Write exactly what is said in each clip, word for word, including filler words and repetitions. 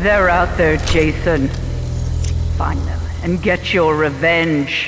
They're out there, Jason. Find them and get your revenge.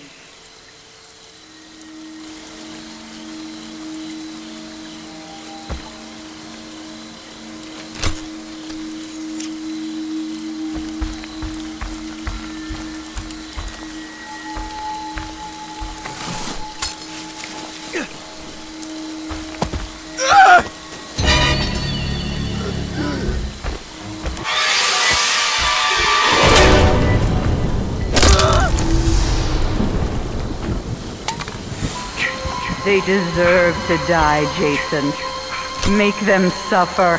They deserve to die, Jason. Make them suffer.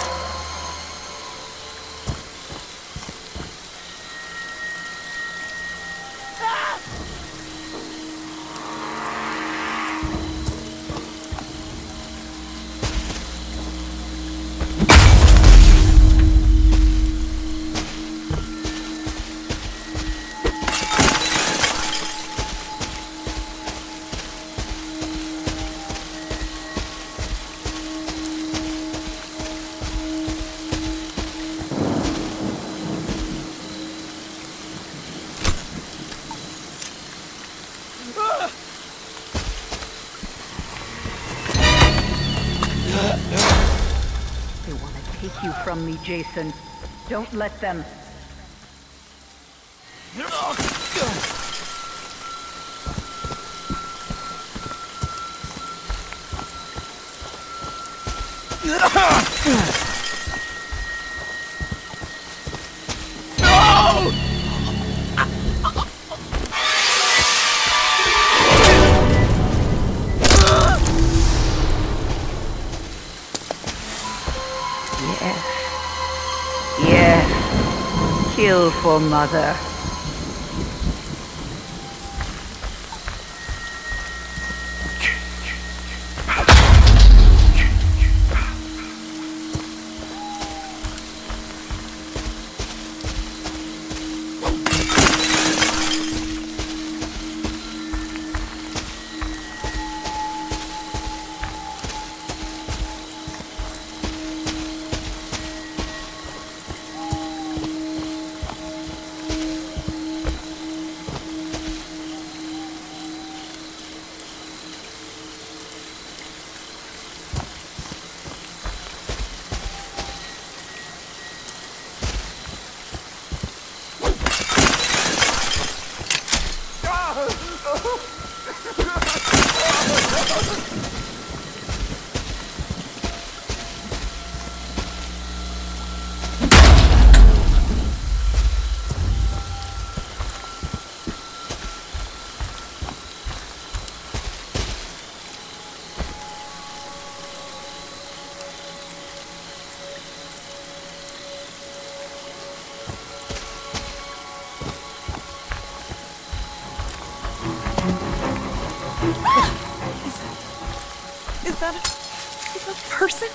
They want to take you from me, Jason. Don't let them. Yes. Yes. Kill for Mother. Is that a, is that a person?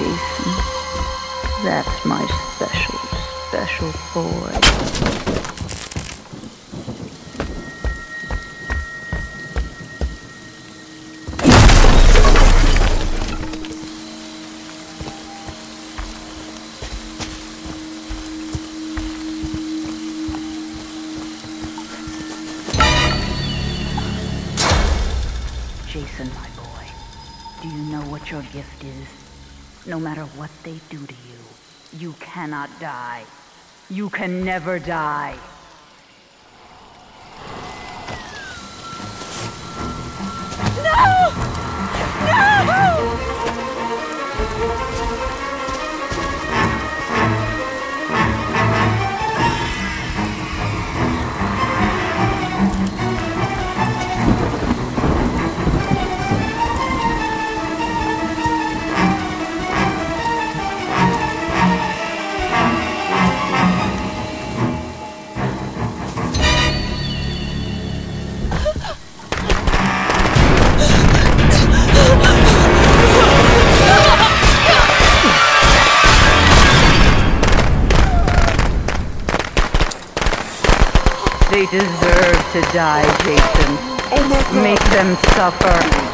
Jason. That's my special, special boy. Jason, my boy, do you know what your gift is? No matter what they do to you, you cannot die. You can never die. No! No! They deserve to die, Jason. Oh my God. Make them suffer.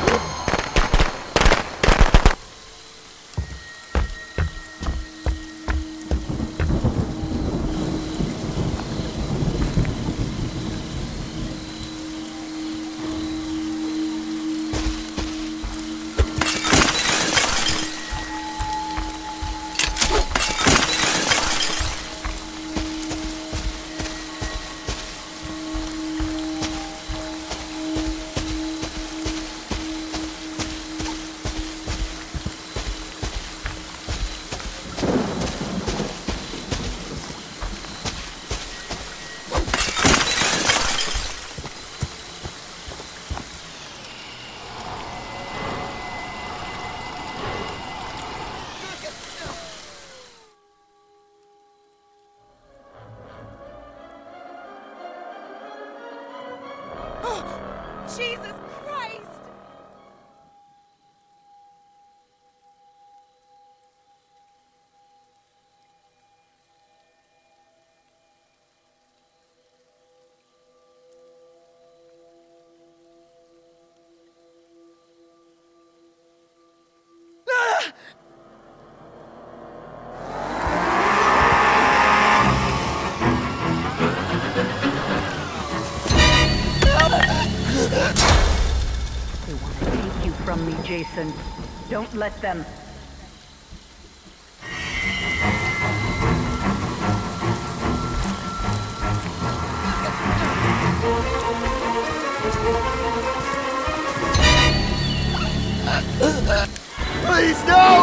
Jesus Christ! They want to take you from me, Jason. Don't let them. Please, no!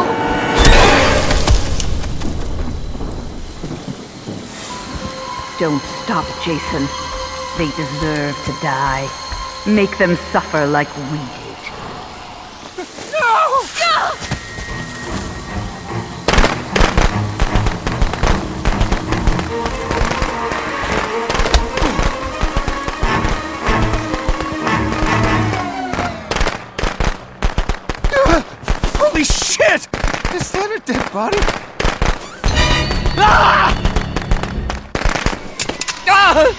Don't stop, Jason. They deserve to die. Make them suffer like we did. No! No! Holy shit! Is that a dead body? Ah! Ah!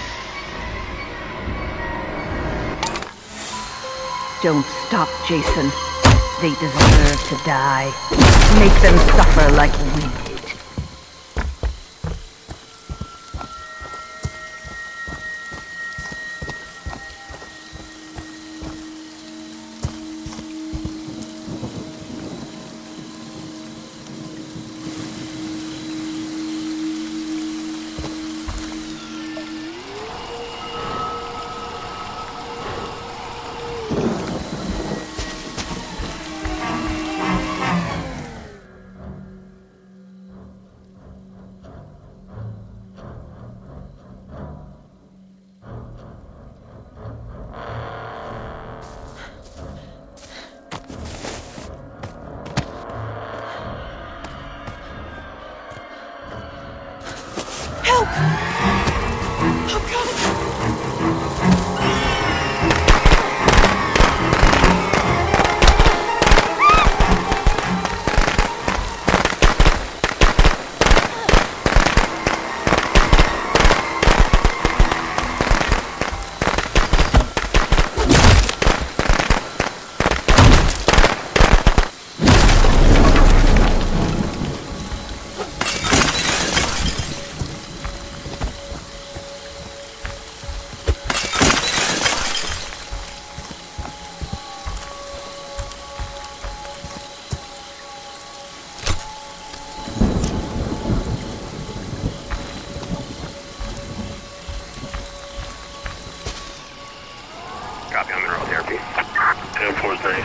Don't stop, Jason. They deserve to die. Make them suffer like we did.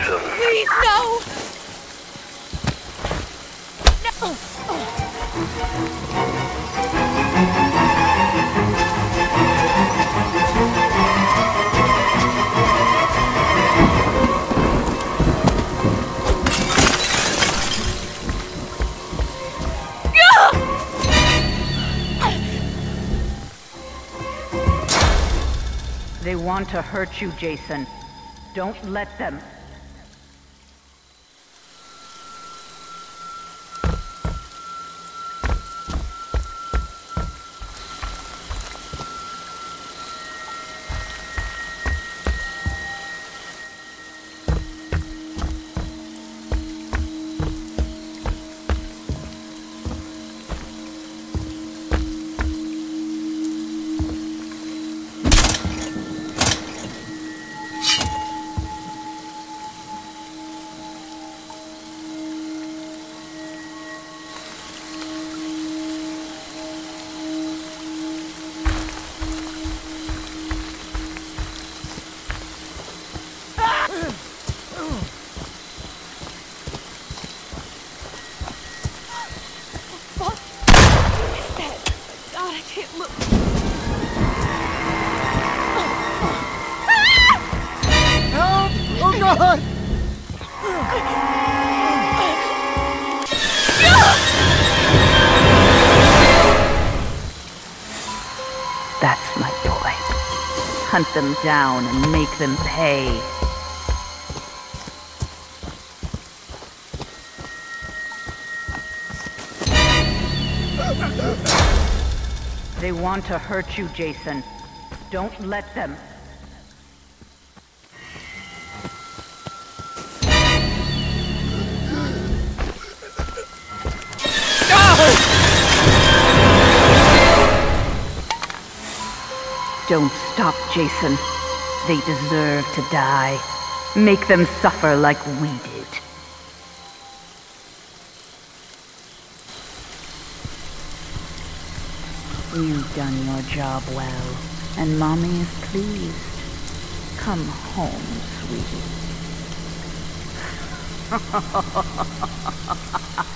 Please, no! They want to hurt you, Jason. Don't let them. That's my boy. Hunt them down and make them pay. They want to hurt you, Jason. Don't let them. Don't stop, Jason. They deserve to die. Make them suffer like we did. You've done your job well, and Mommy is pleased. Come home, sweetie.